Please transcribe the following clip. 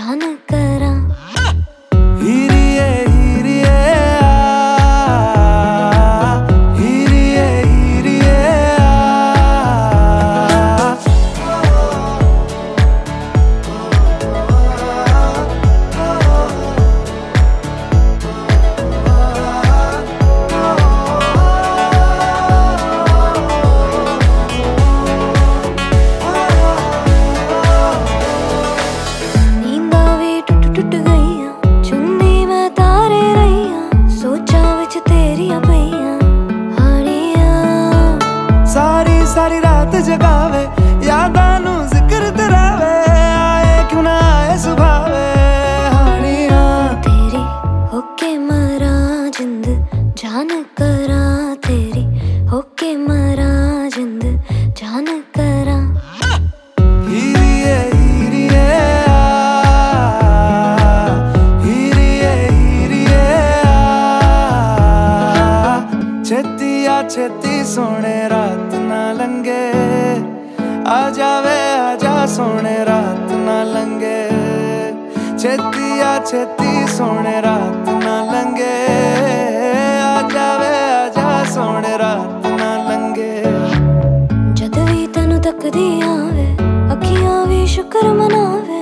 जान करा। हीरिए हीरिए हीरिए हीरिए टुट गईया चुन्नी मैं तारे रहीया सोचा विच तेरिया पईया हानिया। सारी सारी रात जगावे यादां नू जिक्र करावे आए क्यों ना आए सुभावे हानिया। तेरी होके मरा जिंद जान करा तेरी होके मरा जिंद जान करा। हीरिए हीरिए छेती सोने रात ना लंगे आ जावे आजा सोने रात ना लंगे। छेती सोने रात ना लंगे आ जावे आजा सोने रात ना लंगे। जद भी तेनू तकदी आवे अखियां भी शुक्र मनावे